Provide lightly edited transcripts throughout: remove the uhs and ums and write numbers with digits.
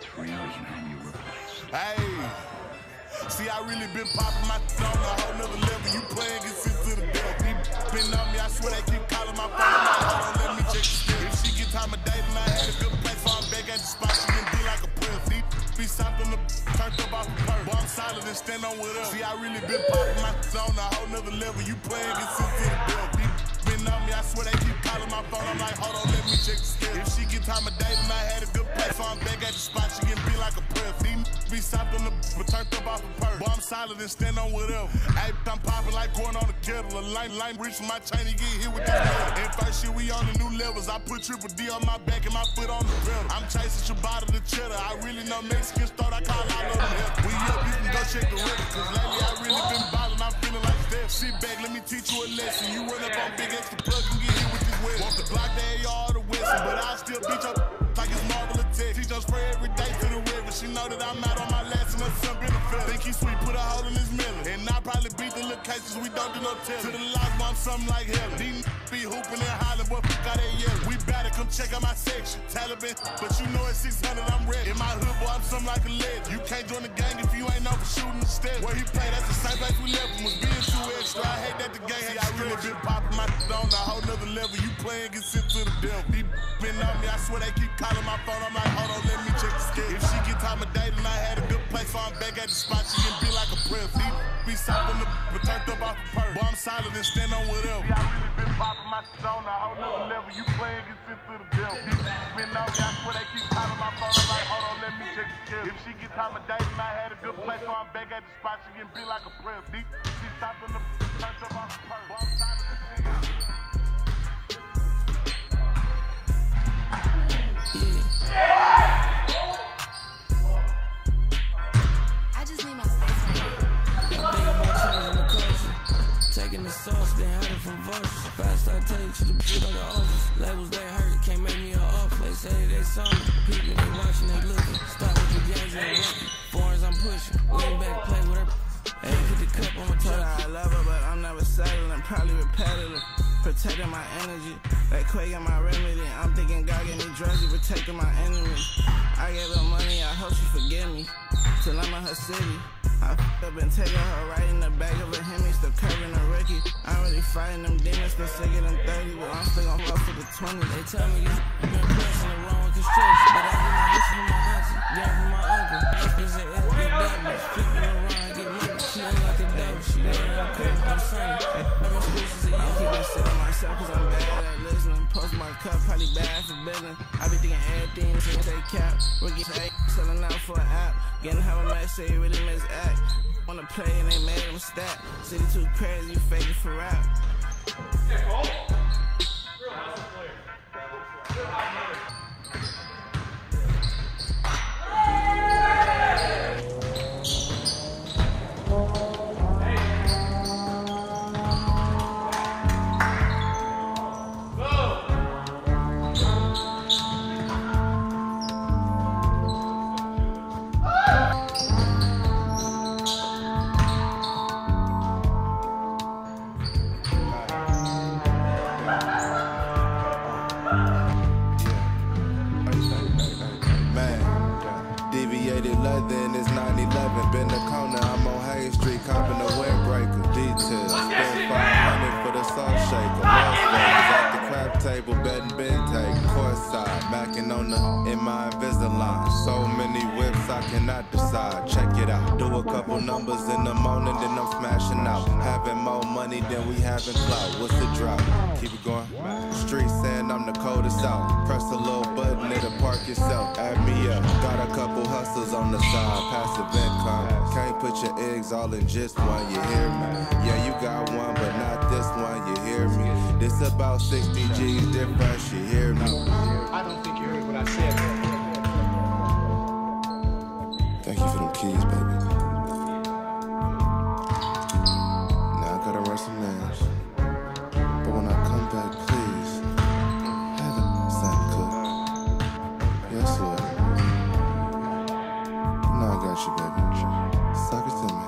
$3 million and you replaced. Hey, see, I really been popping my on a whole nother level. You playing, get sent to the devil. Been on me, I swear they keep calling my phone. I'm like, hold on, let me check the still. If she get time of day, then I had a good place, so I'm back at the spot. She can be like a prince. Be soft on the turned up off the perk. Boy, I'm solid and stand on with her. See, I really been popping my on a whole nother level. You playing, get sent to the devil. Been on me, I swear they keep calling my phone. I'm like, hold on, let me check the still. If she get time of day, then I had a good place, so I'm back at the spot. She can be like a prince. Be soft on the turned up off the perk. Boy, I'm solid and stand on with her. Hey, I'm popping like corn on the kettle. A line reach from my chain and get hit with this metal. And first shit, we on the new levels. I put triple D on my back and my foot on the pedal. I'm chasing Ciabatta the cheddar. I really know Mexican start. I call all of them. We up, you can go check the record. Cause lately I really been ballin'. I'm feeling like Steph. Sit back, let me teach you a lesson. You run up on big extra plug and get hit with this wet. Want the block, they all the Wesson. But I still beat up like it's Marvel Attack. Teach us spray every day to the river. She know that I'm out on my last and her son been a fella. Think he sweet, put a hole in his melon. And I probably beat the little cases, we don't do no telling. To the lock, mom, something like hell. These be hooping and hollering, boy, fuck out that yelling. We better come check out my section. Taliban, but you know at 600 I'm ready. In my hood, boy, I'm something like a legend. You can't join the gang if you ain't known for shooting the step. Where he played, that's the same place we left him, was being too extra. I hate that the gang had I really been popping my on a whole nother level. You playing, get sent to the devil. These been on me, I swear they keep calling my phone. I'm like, hold on, let me check the scale. If she get time of day, then I had a good place, so I'm back at the spot. She can be like a prince. Be soft on the turned up off the perk. Boy, I'm solid and stand on whatever. See, I really been popping my on a whole nother level. You playing, get sent to the devil. Been on me, I swear they keep calling my phone. I'm like, hold on, let me check the scale. If she get time of day, then I had a good place, so I'm back at the spot. She can be like a prince. Be soft on the turned up off the perk. Boy, I'm solid and stand on whatever. Taking the sauce, then hiding from vultures. Fast I take to the beat on the office. Labels they hurt, can't make me an off. They say they saw me. People they watching, they looking. Stop with the games, you ain't working. Foreigns I'm pushing. Lean back, play with her. Hey, put the cup on my toe. I love her, but I'm never settling. Probably repetitive. Protecting my energy. Like Quake in my remedy. I'm thinking God gave me drugs, he protecting my enemies. I gave her money, I hope she forgive me. Till I'm in her city. I up and taking her right in the back of a Hemi, still curving a Ricky. I'm really fighting them demons, still sicker than 30, but I'm still gon' fuck for the 20. They tell me this been pressing the wrong construction, but I do not listen to my auntie, yeah, from my uncle. It's an ethnic damage, people around get money, she ain't like a devil, she ain't okay, I'm sunny. I've been speeches of you, I keep it sitting myself, cause I'm bad at listening. Post my cup, probably bad for business. I be thinking everything, since they cap. We're getting selling out for an app, getting how a match say really misact. Wanna play and they made them stat. City too crazy, you fake it for rap. Been the corner, I'm on Hayes Street, copping the windbreaker. Details, spent 500 for the salt shaker. Las Vegas, at the crab table, betting bentake. Courtside, macking on the in my Invisalign. So many whips, I cannot decide. Check it out. Do a couple numbers in the morning, then I'm smashing out. Having more money than we having clout. What's the drop? Keep it going. Street saying I'm the coldest out. Press a little button, it'll park yourself. Add me up. Got a couple hustles on the side. Passive income. Can't put your eggs all in just one, you hear me? Yeah, you got one, but not this one, you hear me? This about 60 G's difference, you hear me? I don't think you heard what I said. Thank you for them keys, baby. Now I gotta run some nails. But when I come back, please, have it something cooked. Yes, Lord. No, I got you, baby. Suck it to me.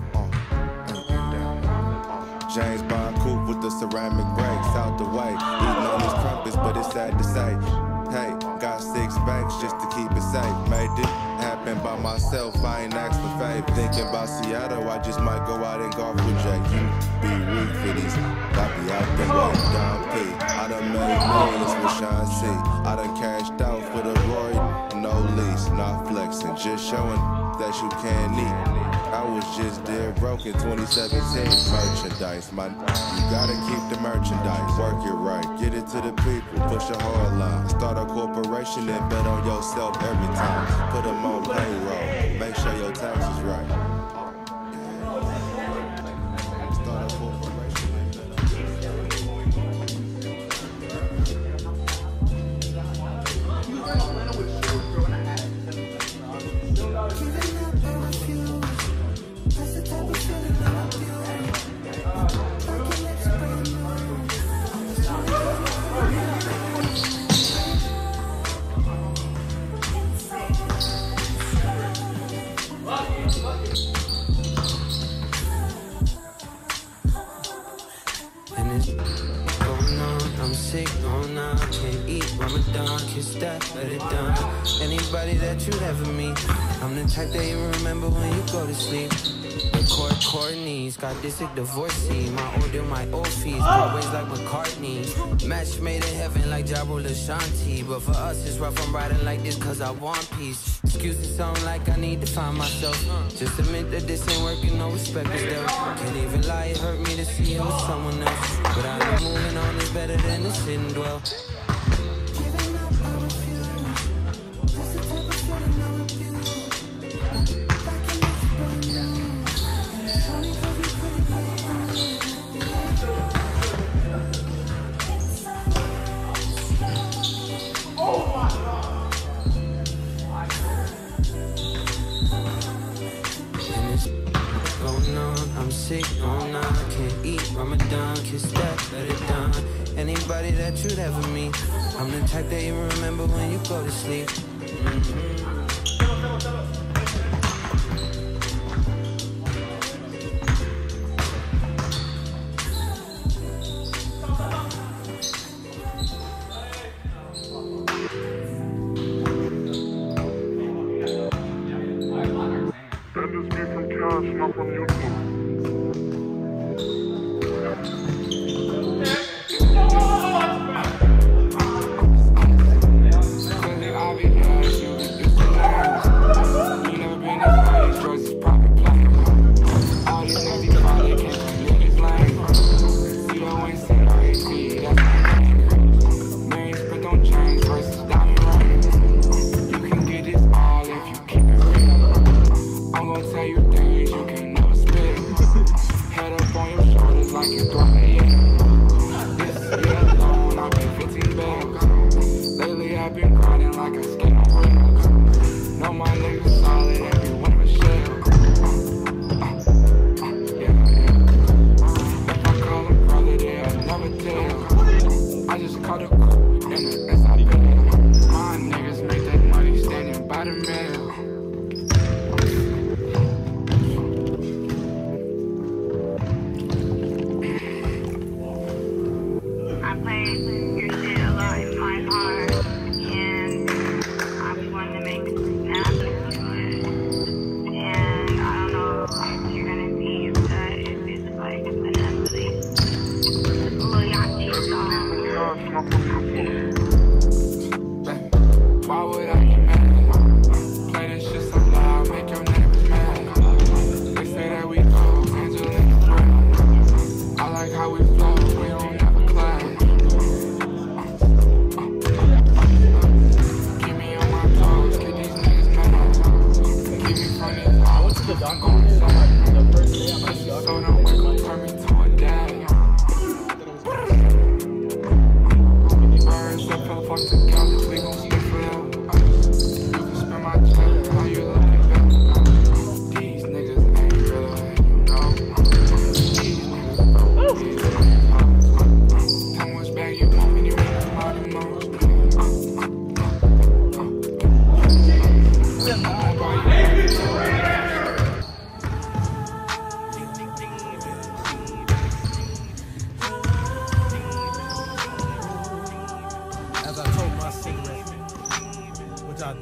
James Bond coupe with the ceramic brakes out the way. Eating on these crumpets, but it's sad to say. Hey, got 6 banks just to keep it safe. Made it happen by myself, I ain't asked for faith. Thinking about Seattle, I just might go out and golf with Jack. You be weak for these, I be out the way, Don P. I done made millions with Sean C. I done cashed out for the Roy, no lease, not flexing, just showing that you can't eat. I was just dead broke in 2017. Merchandise, you gotta keep the merchandise. Work it right, get it to the people, push a hard line. Start a corporation and bet on yourself every time. Put them on payroll, make sure your taxes right. Start a corporation and bet on anybody that you'd ever meet. I'm the type that you remember when you go to sleep. The Courtney's got this sick divorcee. My order, my old fees, always like McCartney. Match made in heaven like Ja Rule Ashanti. But for us it's rough, I'm riding like this cause I want peace. Excuses sound like I need to find myself. Just admit that this ain't working, no respect is there. Can't even lie, it hurt me to see you with someone else. But I know moving on is better than to sit and dwell. I'm sick, oh nah, I can't eat Ramadan, kiss that, let it down. Anybody that you'd ever meet. I'm the type that you remember when you go to sleep. That is me from Cash, not from YouTube.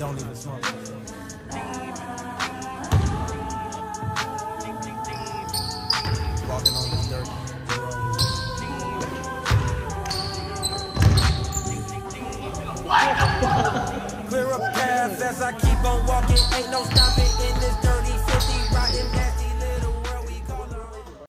don't even smoke. Walking on this dirt. Clear up paths as I keep on walking, ain't no stopping in this dirt.